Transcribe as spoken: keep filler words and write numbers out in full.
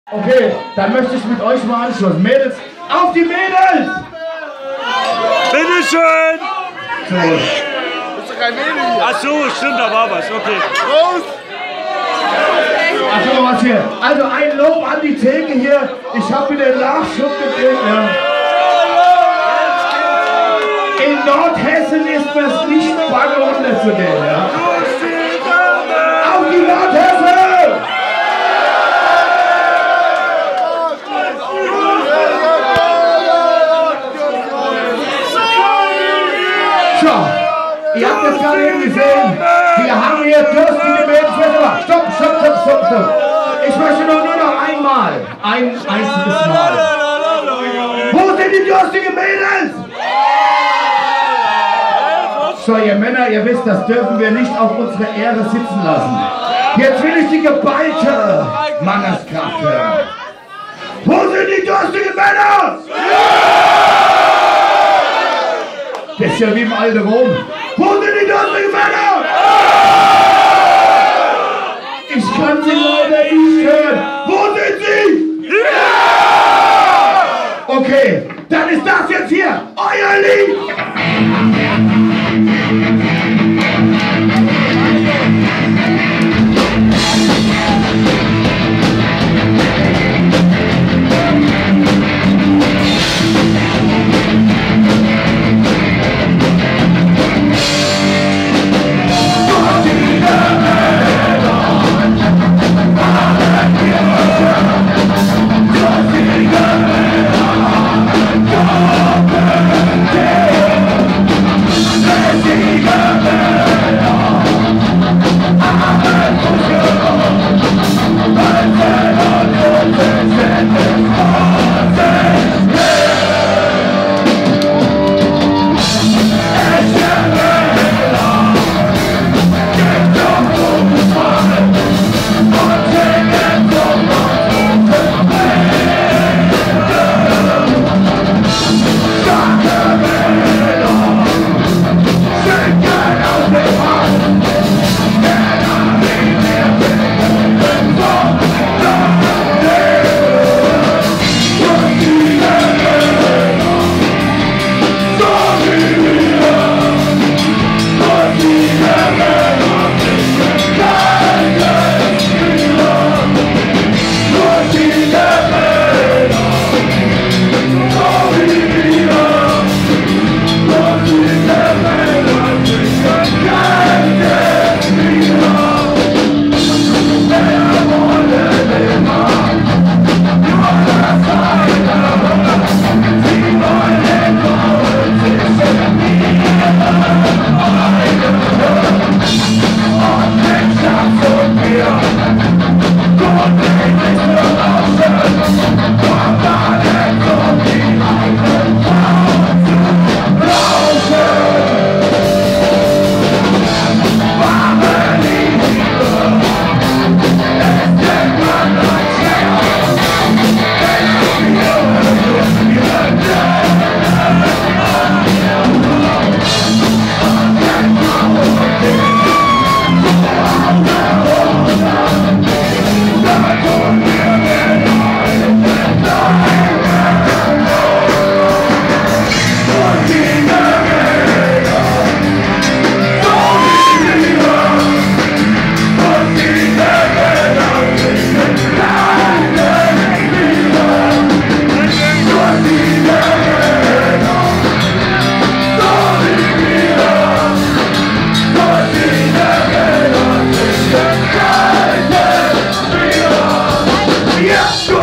Okay, dann möchte ich mit euch mal anschließen. Mädels, auf die Mädels! Bitteschön! So. Das ist doch kein Mädel. Ach so, stimmt, da war was, okay. Raus! Ach, guck mal was hier. Also ein Lob an die Theke hier. Ich habe wieder Nachschub gekriegt. Ja. In Nordhessen ist mir es nicht bange runterzugehen. Ja. Auf die Nordhessen! Ihr habt das gerade eben gesehen. Wir haben hier durstige Mädels. Stopp, stopp, stopp, stopp, stopp. Ich möchte nur, nur noch einmal, ein einziges Mal. Wo sind die durstigen Mädels? So, ihr Männer, ihr wisst, das dürfen wir nicht auf unsere Ehre sitzen lassen. Jetzt will ich die geballte Manneskraft hören. Wo sind die durstigen Männer? Das ist ja wie im alten Rom. Wo sind die durstigen Männer? Ich kann sie leider nicht hören. Wo sind sie? Okay, dann ist das jetzt hier euer Lied. Yeah!